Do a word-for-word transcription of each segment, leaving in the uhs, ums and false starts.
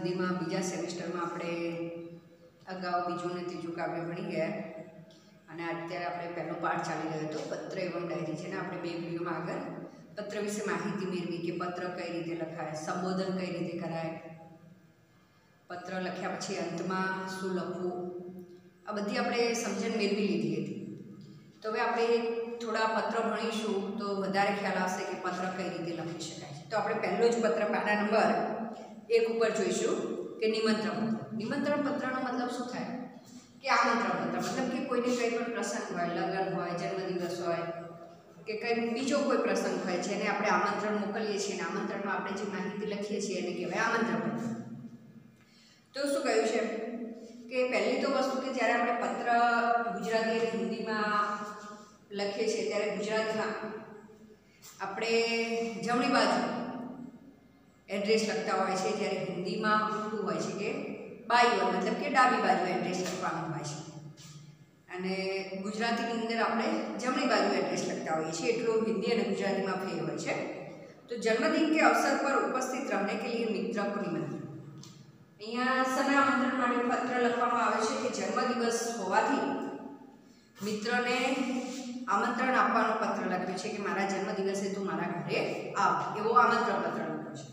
हिंदी में बीजा सेमिस्टर में આપણે અગાઉ બીજું ને ત્રીજું કાવ્ય ભણી ગયા અને અત્યારે આપણે પહેલો પાઠ ચાલી રહ્યો હતો પત્ર એવં ડાયરી છે ને આપણે બે વિડીયોમાં આગળ પત્ર વિશે માહિતી મેળવી કે પત્ર કઈ રીતે લખાય, સંબોધન કઈ રીતે કરાય, પત્ર લખ્યા પછી અંતમાં શું લખવું, આ બધી આપણે સમજણ મેળવી લીધી હતી। તો હવે આપણે થોડા પત્ર ભણીશું તો વધારે ખ્યાલ આવશે કે પત્ર કઈ રીતે લખી શકાય છે। તો આપણે પહેલો જ પત્ર પાના નંબર એક ઉપર જોઈશું કે નિમંત્રણ પત્ર। નિમંત્રણ પત્રનો મતલબ શું થાય કે આમંત્રણ પત્ર, મતલબ કે કોઈને કંઈ પણ પ્રસંગ હોય, લગ્ન હોય, જન્મદિવસ હોય કે કંઈ બીજો કોઈ પ્રસંગ હોય જેને આપણે આમંત્રણ મોકલીએ છીએ અને આમંત્રણમાં આપણે જે માહિતી લખીએ છીએ એને કહેવાય આમંત્રણ પત્ર। તો શું કહ્યું છે કે પહેલી તો વસ્તુ કે જ્યારે આપણે પત્ર ગુજરાતી અને હિન્દીમાં લખીએ છીએ ત્યારે ગુજરાતીમાં આપણે જમણી બાજુ એડ્રેસ લખતા હોય છે, જ્યારે હિન્દીમાં ઉલટું હોય છે કે બાઈ હોય, મતલબ કે ડાબી બાજુ એડ્રેસ લખવાનું હોય છે અને ગુજરાતીની અંદર આપણે જમણી બાજુ એડ્રેસ લખતા હોઈએ છીએ, એટલું હિન્દી અને ગુજરાતીમાં ફેર હોય છે। તો જન્મદિન के अवसर पर उपस्थित रहने के लिए मित्र को निमंत्रण, અહીંયા સના આમંત્રણ માટે પત્ર લખવામાં આવે છે કે જન્મદિવસ હોવાથી મિત્રને આમંત્રણ આપવાનો પત્ર લખ્યો છે કે મારા જન્મદિવસે તું મારા ઘરે આવ, એવો આમંત્રણ પત્ર લખ્યો છે।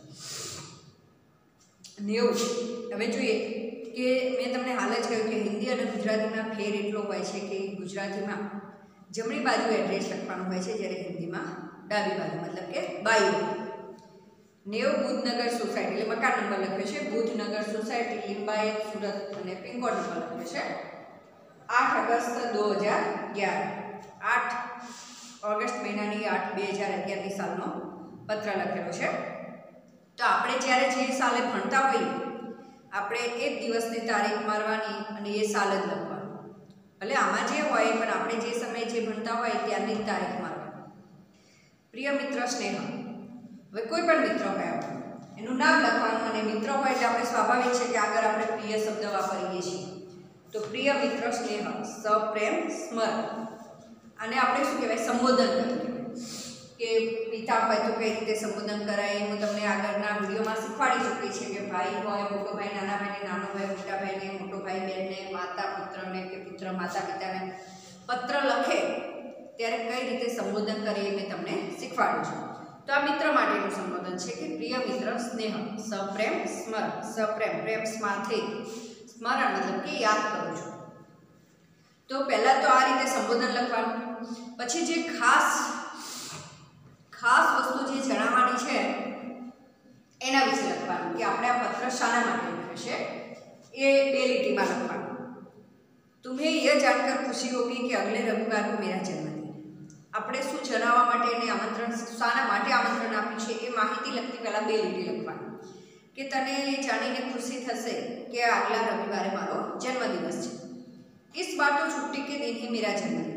નેવું હવે જોઈએ કે મેં તમને હાલ જ કહ્યું કે હિન્દી અને ગુજરાતીમાં ફેર એટલો હોય છે કે ગુજરાતીમાં જમણી બાજુ એડ્રેસ લખવાનું હોય છે જ્યારે હિન્દીમાં ડાબી બાજુ, મતલબ કે બાઈ। નેવ બુધનગર સોસાયટી એટલે મકાન નંબર લખ્યો છે, બુધનગર સોસાયટી, લિંબાયત, સુરત અને પિનકોડ નંબર લખ્યો છે આઠ ઓગસ્ટ दो हज़ार ग्यारह, આઠ ઓગસ્ટ મહિનાની આઠ બે હજાર અગિયારની સાલનો પત્ર લખેલો છે। તો આપણે જ્યારે જે સાલે ભણતા હોઈએ આપણે એક દિવસની તારીખ મારવાની અને એ સાલ જ લખવાનું, ભલે આમાં જે હોય પણ આપણે જે સમયે જે ભણતા હોય ત્યારની જ તારીખ મારવાની। પ્રિય મિત્ર સ્નેહ, હવે કોઈ પણ મિત્ર હોય એનું નામ લખવાનું અને મિત્ર હોય એટલે આપણે સ્વાભાવિક છે કે આગળ આપણે પ્રિય શબ્દ વાપરીએ છીએ। તો પ્રિય મિત્ર સ્નેહ સપ્રેમ સ્મર, અને આપણે શું કહેવાય સંબોધન કરીએ કે પિતા હોય તો કઈ રીતે સંબોધન કરાય એ હું તમને આગળના વિડીયોમાં શીખવાડી ચૂકી છે કે ભાઈ હોય, મોટો ભાઈ નાના ભાઈને, નાનો ભાઈ મોટા ભાઈને, મોટો ભાઈ બહેનને, માતા પુત્રને કે પુત્ર માતા પિતાને પત્ર લખે ત્યારે કઈ રીતે સંબોધન કરે એ મેં તમને શીખવાડું છું। તો આ મિત્ર માટેનું સંબોધન છે કે પ્રિય મિત્ર સ્નેહ સપ્રેમ સ્મર, સપ્રેમ પ્રેમ સ્માથી, સ્મરણ મતલબ કે યાદ કરું છું। તો પહેલાં તો આ રીતે સંબોધન લખવાનું, પછી જે ખાસ ખાસ વસ્તુ જે જણાવવાની છે એના વિશે લખવાનું કે આપણે આ પત્ર શાના માટે લખ્યો છે એ બે લીટીમાં લખવાનું। तुम्हें यह जानकर खुशी होगी कि अगले रविवार को मेरा जन्मदिन, આપણે શું જણાવવા માટે એને આમંત્રણ શાના માટે આમંત્રણ આપ્યું છે એ માહિતી લખતી પહેલાં બે લીટી લખવાની કે તને એ જાણીને ખુશી થશે કે આગલા રવિવારે મારો જન્મદિવસ છે। इस बार तो छुट्टी के दिन ही मेरा जन्मदिन,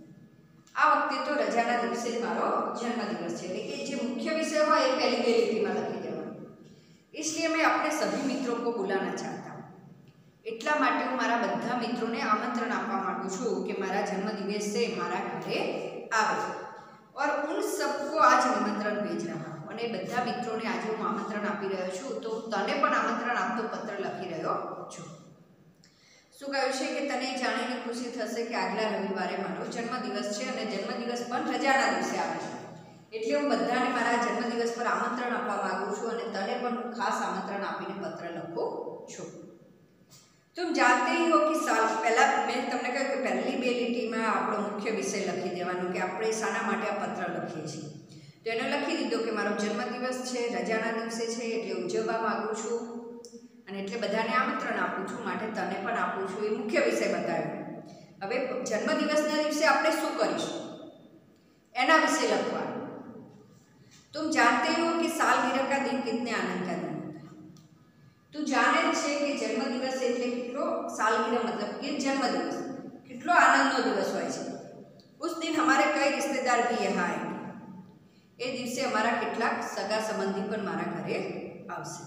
आ वक्ते तो रजाना दिवसे मारो जन्मदिवस है, लेकिन जो मुख्य विषय हो ये पहली બે લીટીમાં લખી દેવાનો। इसलिए मैं अपने सभी मित्रों को बुलाना चाहता हूँ, એટલા માટે હું મારા બધા મિત્રોને આમંત્રણ આપવા માંગુ છું કે મારા જન્મદિવસે મારા ઘરે આવે और उन सबको आज निमंत्रण भेज रहा हूँ, અને બધા મિત્રોને આજે હું આમંત્રણ આપી રહ્યો છું તો તને પણ આમંત્રણ આપતો પત્ર લખી રહ્યો છું। શું કહ્યું છે કે તને જાણીને ખુશી થશે કે આગલા રવિવારે મારો જન્મદિવસ છે અને જન્મદિવસ પણ રજાના દિવસે આવે છે, એટલે હું બધાને મારા જન્મદિવસ પર આમંત્રણ આપવા માંગુ છું અને તને પણ હું ખાસ આમંત્રણ આપીને પત્ર લખું છું। तुम जानते ही हो कि साल પહેલાં મેં તમને કહ્યું કે પહેલી બે લીટીમાં આપણો મુખ્ય વિષય લખી દેવાનો કે આપણે શાના માટે આ પત્ર લખીએ છીએ। તો એને લખી દીધો કે મારો જન્મદિવસ છે, રજાના દિવસે છે એટલે ઉજવવા માગું છું અને એટલે બધાને આમંત્રણ આપું છું, માટે તને પણ આપું છું, એ મુખ્ય વિષય બતાવ્યો। હવે જન્મદિવસના દિવસે આપણે શું કરીશું એના વિશે લખવાનું। तुम जानते हो कि सालगिरह का दिन कितने आनंद का दिन होता है, તું જાણે છે કે જન્મદિવસ એટલે કેટલો, सालगिरह मतलब કે જન્મદિવસ કેટલો આનંદનો દિવસ હોય છે। उस दिन हमारे कई रिश्तेदार भी यहाँ आएंगे, એ દિવસે અમારા કેટલાક સગા સંબંધી પણ મારા ઘરે આવશે।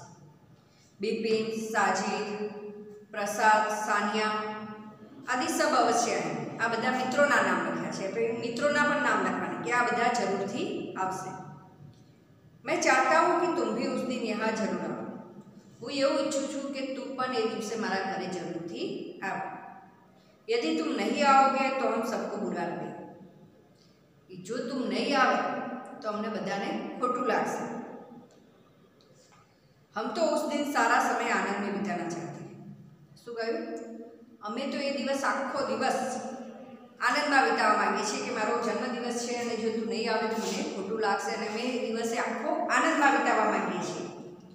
बिपिन, साजिद, प्रसाद, सानिया आदि सब अवश्य है, आ बधा मित्रों नाम लख्या है, तो मित्रों पण नाम लखवाना कि आ बधा जरूर थी आवशे। मैं चाहता हूँ कि तुम भी उस दिन यहाँ जरूर आओ, હું એવું ઈચ્છું છું કે તું પણ એ દિવસે મારા ઘરે જરૂરથી આવ. यदि तुम नहीं आओगे तो हम सबको बुरा लगेगा. जो तुम नहीं આવે तो हमने બધાને ખોટું લાગશે. हम तो उस दिन सारा समय आनंद में बिताना चाहते हैं. શું કહ્યું? અમે તો એ દિવસ આખો દિવસ આનંદમાં વિતાવવા માંગીએ છીએ કે મારો જન્મદિવસ છે અને જો તું નહીં આવે તો મને ખોટું લાગશે અને અમે એ દિવસે આખો આનંદમાં વિતાવવા માંગીએ છીએ.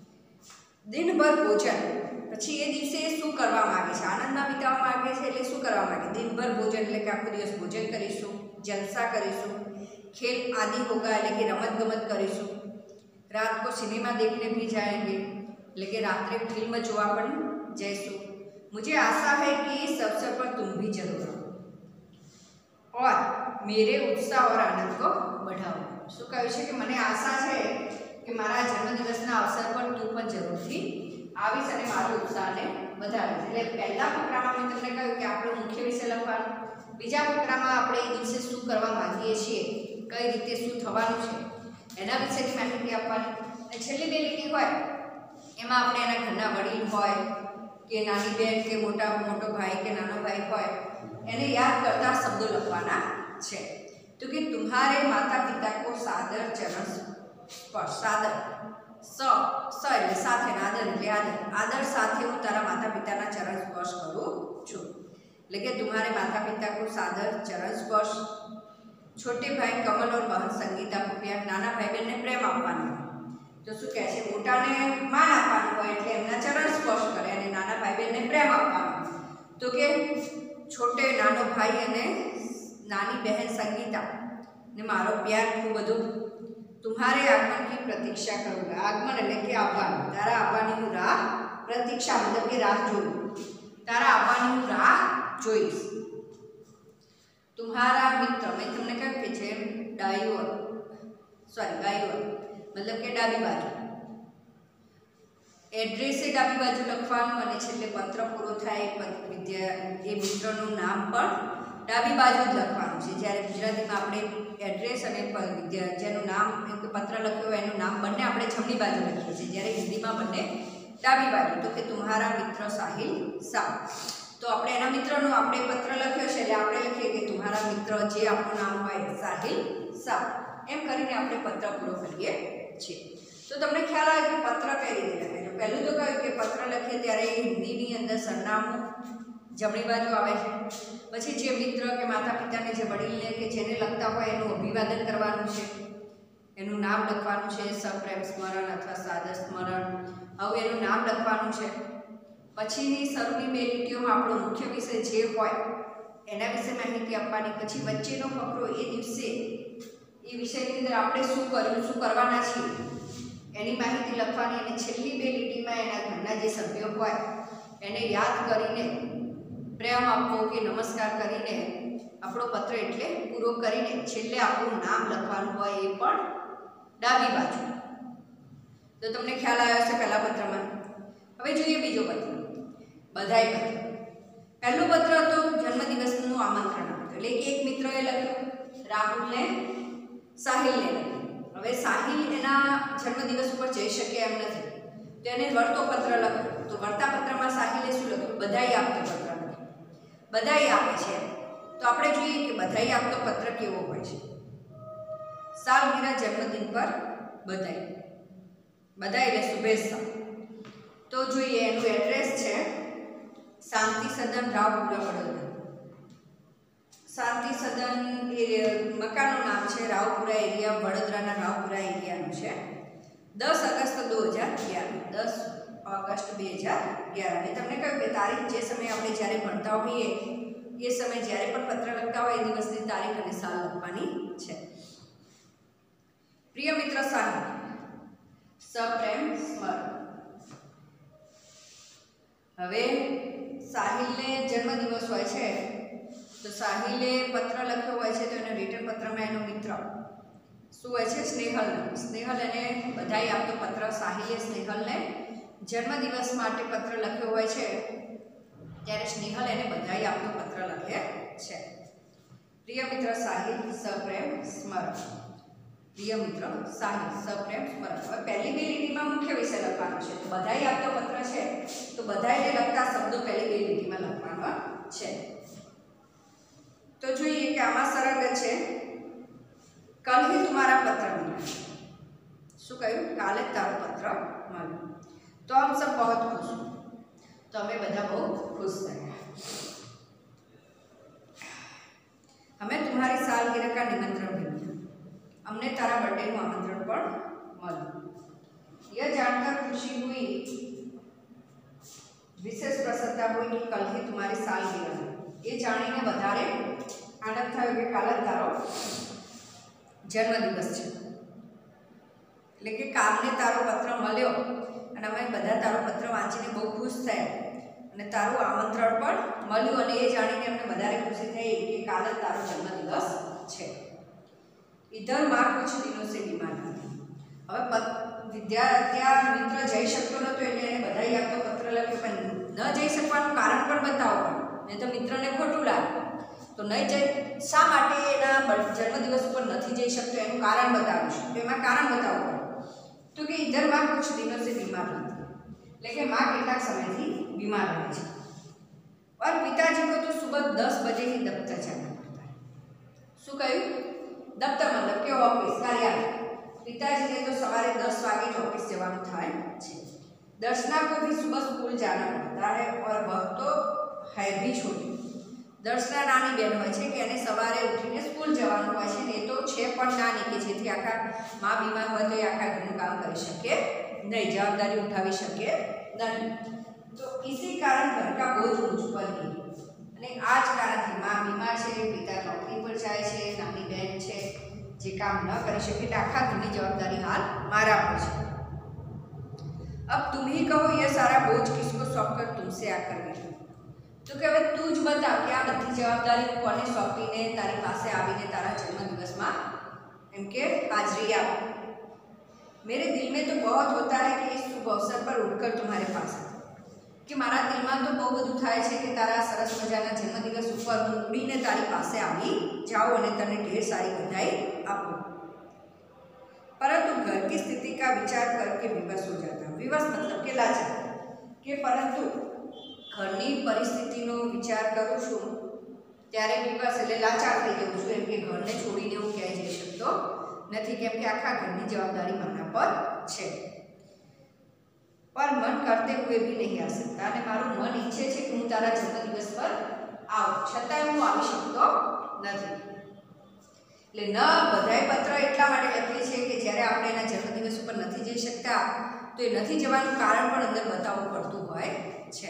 દિનભર ભોજન, પછી એ દિવસે શું કરવા માંગે છે? આનંદમાં વિતાવવા માંગે છે એટલે શું કરવા માંગે? દિનભર ભોજન એટલે કે આખો દિવસ ભોજન કરીશું, જલસા કરીશું, ખેલ આદि હોગા એટલે કે રમત ગમત કરીશું, રાત को सिनेमा देखने भी जाएंगे એટલે કે રાત્રે ફિલ્મ જોવા પણ જઈશું. मुझे आशा है कि इस अवसर पर तुम भी जरूर आओ और मेरे उत्साह और आनंद को बढ़ाओ. શું કહ્યું છે કે મને આશા છે કે મારા જન્મદિવસના અવસર પર તું પણ જરૂરથી આવીશ અને મારો ઉત્સાહને વધારીશ. એટલે પહેલા ફકરામાં મેં તમને કહ્યું કે આપણો મુખ્ય વિષય લખવાનો, બીજા ફકરામાં આપણે એ દિવસે શું કરવા માંગીએ છીએ, કઈ રીતે શું થવાનું છે એના વિશેની માહિતી આપવાની. અને છેલ્લી બે લીટી હોય એમાં આપણે એના ઘરના વડીલ હોય કે નાની બહેન કે મોટા મોટો ભાઈ કે નાનો ભાઈ હોય એને યાદ કરતા શબ્દો લખવાના છે. તો કે તુમ્હારે માતા પિતા કો સાદર ચરણ સ્પર્શ. સાદર સ સ એટલે સાથે, આદર એટલે આદર. આદર સાથે હું તારા માતા પિતાના ચરણ સ્પર્શ કરું છું. એટલે કે તુમ્હારે માતા પિતા કો સાદર ચરણ સ્પર્શ. छोटे भाई कमल और बहन संगीता को प्यार. નાના ભાઈ બહેનને પ્રેમ આપવાનો. તો શું કહે છે? મોટાને માન આપવાનું હોય એટલે એમના ચરણ સ્પર્શ કરે અને નાના ભાઈ બહેનને પ્રેમ આપવાનો. તો કે છોટે નાનો ભાઈ અને નાની બહેન સંગીતા ને મારો પ્યાર ખૂબ બધું. तुम्हारे आगमन की प्रतीक्षा करूँगा. આગમન એટલે કે આવવાનું. તારા આવવાની હું રાહ પ્રતીક્ષા મતલબ કે રાહ જોઉં. તારા આવવાની હું રાહ જોઈશ. तुम्हारा मित्र મેં તમને કહ્યું કે છે ડાયો સોરી ગાયો મતલબ કે ડાબી બાજુ. એડ્રેસ એ ડાબી બાજુ લખવાનું અને છેલ્લે પત્ર પૂરો થાય વિદ્યા એ મિત્રનું નામ પણ ડાબી બાજુ જ લખવાનું છે. જ્યારે ગુજરાતીમાં આપણે એડ્રેસ અને વિદ્યા જેનું નામ પત્ર લખ્યો હોય એનું નામ બંને આપણે જમણી બાજુ લખીએ છીએ, જ્યારે હિન્દીમાં બંને ડાબી બાજુ. તો કે તુમ્હારા મિત્ર સાહિલ સા. તો આપણે એના મિત્રનો આપણે પત્ર લખ્યો છે એટલે આપણે લખીએ કે તુમ્હારા મિત્ર જે આપણું નામ હોય સાહિલ સા. એમ કરીને આપણે પત્ર પૂરો કરીએ છીએ. તો તમને ખ્યાલ આવે કે પત્ર કઈ રીતે લખે? પહેલું તો કહ્યું કે પત્ર લખીએ ત્યારે હિન્દીની અંદર સરનામું જમણી બાજુ આવે છે. પછી જે મિત્ર કે માતા પિતાને જે વડીલને કે જેને લખતા હોય એનું અભિવાદન કરવાનું છે, એનું નામ લખવાનું છે, સપ્રેમ સ્મરણ અથવા સાદર સ્મરણ, આવું એનું નામ લખવાનું છે. પછીની શરૂની બે લીટીઓમાં આપણો મુખ્ય વિષય જે હોય એના વિશે માહિતી આપવાની. પછી વચ્ચેનો ફકરો એ દિવસે એ વિષયની અંદર આપણે શું કર્યું, શું કરવાના છીએ એની માહિતી લખવાની. અને છેલ્લી બે લીટીમાં એના ઘરના જે સભ્યો હોય એને યાદ કરીને પ્રેમ આપવો કે નમસ્કાર કરીને આપણો પત્ર એટલે પૂરો કરીને છેલ્લે આપણું નામ લખવાનું હોય એ પણ ડાબી બાજુ. તો તમને ખ્યાલ આવ્યો છે પહેલા પત્રમાં. હવે જોઈએ બીજો પત્ર, બધાઈ પત્ર. પહેલું પત્ર હતું જન્મદિવસનું આમંત્રણ આપતું. એટલે કે એક મિત્રએ લખ્યું, રાહુલને સાહિલને લખ્યું. હવે સાહિલ એના જન્મદિવસ ઉપર જઈ શકે એમ નથી તો એને વળતો પત્ર લખ્યો. તો વળતા પત્રમાં સાહિલે શું લખ્યું? બધાઈ આપતો પત્ર લખ્યો. બધાઈ આપે છે. તો આપણે જોઈએ કે બધાઈ આપતો પત્ર કેવો હોય છે. સાલગીરા જન્મદિન પર બધાઈ. બધાઈ એટલે શુભેચ્છા. તો જોઈએ એનું એડ્રેસ છે શાંતિ સદન રાવપુરા વડોદરા. શાંતિ સદન એ મકાનનું નામ છે, રાવપુરા એરિયા, વડોદરાના રાવપુરા એરિયાનું છે. દસ ઓગસ્ટ દો હજાર ગ્યાર. દસ ઓગસ્ટ બે હજાર ગ્યાર. અને તમને કહ્યું કે તારીખ જે સમયે આપણે જ્યારે ભણતા હોઈએ એ સમયે જ્યારે પણ પત્ર લખતા હોય એ દિવસની તારીખ અને સાલ લખવાની છે. પ્રિય મિત્ર સાહિલ, સપ્રેમ સ્મરણ. હવે સાહિલને જન્મદિવસ હોય છે તો સાહિલે પત્ર લખ્યો હોય છે તો એનો રિટર્ન પત્રમાં એનો મિત્ર શું હોય છે? સ્નેહલ. સ્નેહલ એને બધાઈ આપતો પત્ર. સાહિલે સ્નેહલને જન્મદિવસ માટે પત્ર લખ્યો હોય છે ત્યારે સ્નેહલ એને બધાઈ આપતો પત્ર લખે છે. પ્રિય મિત્ર સાહિલ, સપ્રેમ સ્મરણ. પ્રિય મિત્ર સાહિલ સપ્રેમ સ્મરણ. હવે પહેલી બે લીટીમાં મુખ્ય વિષય લખવાનો છે. તો બધાય આપતો પત્ર છે તો બધાયને લગતા શબ્દો પહેલી બે લીટીમાં લખવાના છે. તો જોઈએ કે આમાં સરળ છે, કલ ही तुम्हारा पत्र मिला. શું કહ્યું? કાલે તારો પત્ર મળ્યો. તો हम सब बहुत खुश हैं. તો અમે બધા બહુ ખુશ થયા. हमें तुम्हारी सालगिरह का निमंत्रण भी मिला. हमने तारा बर्थडे को आमंत्रण पर મળ્યું. यह जानकर खुशी हुई, विशेष प्रसन्नता हुई कि कल ही तुम्हारी सालगिरह. ये જાણીને વધારે આનંદ થયો કે કાલે તારો જન્મદિવસ છે. એટલે કે કાલને તારો પત્ર મળ્યો અને અમે બધા તારો પત્ર વાંચીને બહુ ખુશ થયા અને તારું આમંત્રણ પણ મળ્યું અને એ જાણીને અમને વધારે ખુશી થઈ કે કાલે તારો જન્મદિવસ છે. इधर माँ कुछ दिनों से बीमार थी. હવે વિદ્યાર્થી મિત્ર જઈ શકતો નતો એટલે એને બધાઈ આપતો પત્ર લખ્યો, પણ ન જઈ શકવાનું કારણ પણ બતાવો પડે. નહીં તો મિત્રને ખોટું લાગે. તો નહીં જઈ શા માટે એના જન્મદિવસ ઉપર નથી જઈ શકતો એનું કારણ બતાવ્યું છે. તો એમાં કારણ બતાવવું પડે. તો કે ઇધર માँ कुछ दिनों से बीमार थी. એટલે કે માँ કેટલાક સમયથી બીમાર રહે છે. और पिताजी को तो सुबह दस बजे ही दफ्तर जाना पड़ता है. શું કહ્યું? दफ्तर मतलब के ऑफिस कार्यालय. पिताजी ने तो सवारे दस वागे ऑफिस जवाना थाय छे. दर्शना को भी सुबह स्कूल जाना पड़ता है और वह तो है भी छोटी. दर्शना नानी बेन होय छे के एने सवारे उठीने स्कूल जवानुं होय छे. ने तो छे पण नानी के जेथी आखा मां बीमार होय तो ए आखा घरनुं काम करी शके नहीं, जवाबदारी उठावी शके नहीं. तो इसी कारण घर का बोझ मुझ पर ही. અને આ જ કારણથી માँ બીમાર છે, પિતા નોકરી પર જાય છે, નાની બહેન છે જે કામ ન કરી શકે એટલે આખા ઘરની જવાબદારી હાલ મારા પર છે. अब तुम ही कहो ये सारा बोझ किसको सौंपकर तुमसे आकर मिली. तो કે હવે તું જ બતાવ કે આ બધી જવાબદારી કોને સોંપીને તારી પાસે આવીને તારા જન્મદિવસમાં એમ કે હાજરી આપ. मेरे दिल में तो बहुत होता है कि इस शुभ अवसर पर उठकर तुम्हारे पास કે મારા દિલમાં તો બહુ બધું થાય છે કે તારા સરસ મજાના જન્મદિવસ ઉપર હું ઉડીને તારી પાસે આવી જાઉં અને તને ઢેર સારી બધાઈ આપું. પરંતુ घर की स्थिति का विचार करके विवश हो जाता. विवश मतलब કે લાચાર. કે પરંતુ ઘરની પરિસ્થિતિનો વિચાર કરું છું ત્યારે વિવશ એટલે લાચાર થઈ જાઉં છું. એમ કે ઘરને છોડીને હું ક્યાંય જઈ શકતો નથી, કેમ કે આખા ઘરની જવાબદારી મારા પર છે. पर मन करते हुए भी नहीं आ सकता. અને મારું મન ઈચ્છે છે કે હું તારા જન્મદિવસ પર આવું, છતાંય હું આવી શકતો નથી. એટલે ન બધાય પત્ર એટલા માટે લખીએ છીએ કે જ્યારે આપણે એના જન્મદિવસ ઉપર નથી જઈ શકતા તો એ નથી જવાનું કારણ પણ અંદર બતાવવું પડતું હોય છે.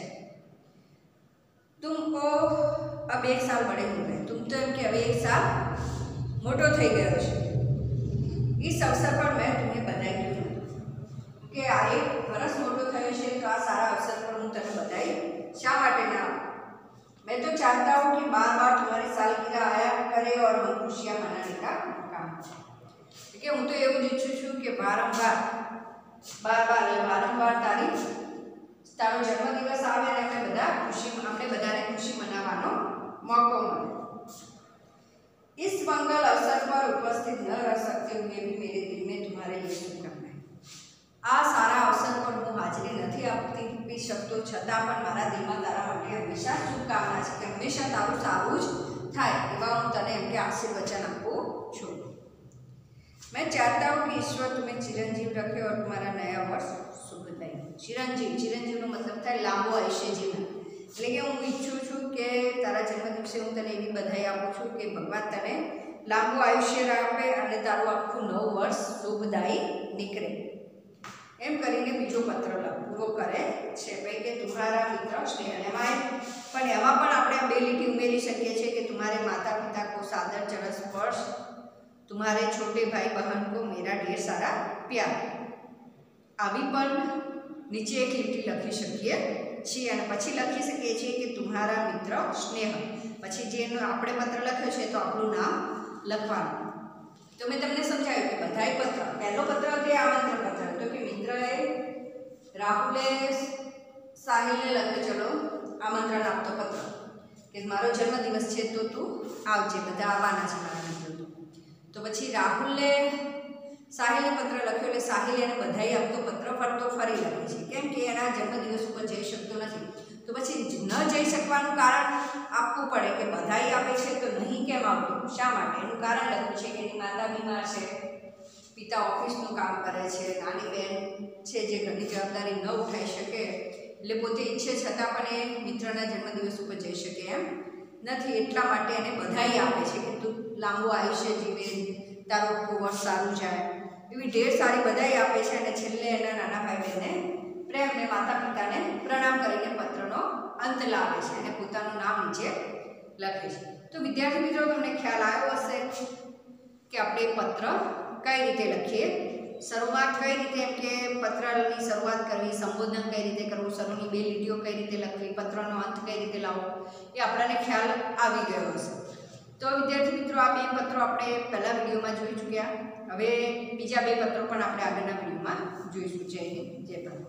तुमको अब एक साल बड़े हो गए. तुम तो एम કે હવે એક સાલ મોટો થઈ ગયો છે. इस अवसर पर मैं तुम्हें बधाई दूं કે આ એક વર્ષ મોટો થયો છે તો આ સારા અવસર પર હું તને બધાઈ શા માટે ના આપું. मैं तो चाहता हूँ कि बार बार तुम्हारी सालगिरह आया करे और हम खुशियाँ मनाने का काम. કે હું તો એવું જ ઈચ્છું છું કે વારંવાર બાર બાર વારંવાર તારી તારો જન્મદિવસ આવે અને આપણે બધા ખુશી આપણે બધાને ખુશી મનાવવાનો મોકો મળે. इस मंगल अवसर पर उपस्थित न रह सकते हुए भी मेरे दिल में तुम्हारे लिए शुभकामनाएं. આ સારા અવસર પર હું હાજરી નથી આપી શકતો છતાં પણ મારા દિલમાં તારા માટે હંમેશા શુભકામના છે કે હંમેશા તારું સારું જ થાય એવા હું તને એમ કે આશીર્વચન આપું છું. मैं चाहता हूँ कि ईश्वर तुम्हें चिरंजीव रखे और तुम्हारा नया वर्ष शुभदायी. चिरंजीव चिरंजीवનો મતલબ થાય લાંબો આયુષ્ય જીવન. એટલે કે હું ઈચ્છું છું કે તારા જન્મદિવસે હું તને એવી બધાઈ આપું છું કે ભગવાન તને લાંબુ આયુષ્ય આપે અને તારું આખું નવું વર્ષ શુભદાયી નીકળે. એમ કરીને બીજો પત્ર પૂરો કરે છે ભાઈ કે तुम्हारा मित्र स्नेह. એમાં પણ એમાં પણ આપણે આ બે લીટી ઉમેરી શકીએ છીએ કે तुम्हारे माता पिता को सादर चरण स्पर्श, तुम्हारे छोटे भाई बहन को मेरा ढेर सारा प्यार. આવી પણ નીચે એક લીટી લખી શકીએ છીએ અને પછી લખી શકીએ છીએ કે तुम्हारा मित्र स्नेह. પછી જેનો આપણે પત્ર લખ્યો છે તો આપણું નામ લખવાનું. તો મેં તમને સમજાવ્યું કે બધાય પત્ર પહેલો પત્ર કે આમંત્રણ પત્ર તો કે મિત્રએ રાહુલે સાહિલને લખ્યો ચલો આમંત્રણ આપતો પત્ર કે મારો જન્મદિવસ છે તો તું આવજે, બધા આવવાના છે મારા મિત્રો. તો પછી રાહુલે સાહિલે પત્ર લખ્યો એટલે સાહિલ એને બધાઈ આપતો પત્ર ફરતો ફરી લખે છે, કેમ કે એના જન્મદિવસ ઉપર જઈ શકતો નથી. તો પછી ન જઈ શકવાનું કારણ આપવું પડે કે બધાઈ આપે છે તો નહીં કેમ આવતું, શા માટે? એનું કારણ લખ્યું છે કે એની માતા બીમાર છે, પિતા ઓફિસનું કામ કરે છે, નાની બહેન છે જે ઘરની જવાબદારી ન ઉઠાઈ શકે, એટલે પોતે ઈચ્છે છતાં પણ એ મિત્રના જન્મદિવસ ઉપર જઈ શકે એમ નથી. એટલા માટે એને બધાઈ આપે છે કે તું લાંબુ આયુષ્ય જીવે, તારું આખું વર્ષ સારું જાય, એવી ઢેર સારી બધાઈ આપે છે. અને છેલ્લે એના નાના ભાઈ બહેનને પ્રેમને માતા પિતાને પ્રણામ કરીને પત્રનો અંત લાવે છે અને પોતાનું નામ નીચે લખે છે. તો વિદ્યાર્થી મિત્રો, તમને ખ્યાલ આવ્યો હશે કે આપણે પત્ર કઈ રીતે લખીએ, શરૂઆત કઈ રીતે, એમ કે પત્રની શરૂઆત કરવી, સંબોધન કઈ રીતે કરવું, શરૂની બે લીટીઓ કઈ રીતે લખવી, પત્રનો અંત કઈ રીતે લાવવો, એ આપણને ખ્યાલ આવી ગયો હશે. તો વિદ્યાર્થી મિત્રો, આ બે પત્રો આપણે પહેલા વિડીયોમાં જોઈ ચૂક્યા. હવે બીજા બે પત્રો પણ આપણે આગળના વિડીયોમાં જોઈશું. જય હિન્દ, જય ભારત.